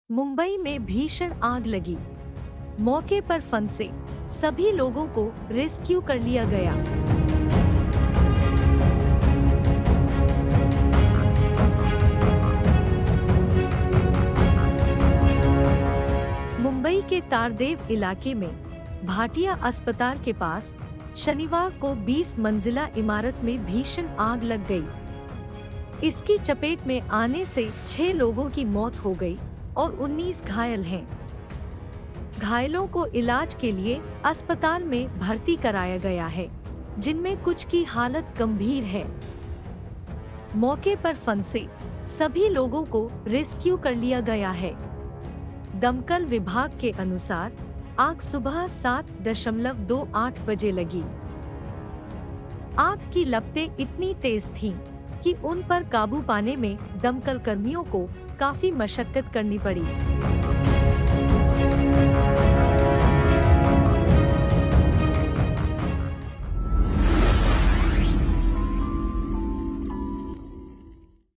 मुंबई में भीषण आग लगी। मौके पर फंसे सभी लोगों को रेस्क्यू कर लिया गया। मुंबई के तारदेव इलाके में भाटिया अस्पताल के पास शनिवार को 20 मंजिला इमारत में भीषण आग लग गई। इसकी चपेट में आने से 6 लोगों की मौत हो गई और 19 घायल हैं। घायलों को इलाज के लिए अस्पताल में भर्ती कराया गया है, जिनमें कुछ की हालत गंभीर है। मौके पर फंसे सभी लोगों को रेस्क्यू कर लिया गया है। दमकल विभाग के अनुसार आग सुबह 7:28 बजे लगी। आग की लपटें इतनी तेज थीं कि उन पर काबू पाने में दमकल कर्मियों को काफी मशक्कत करनी पड़ी।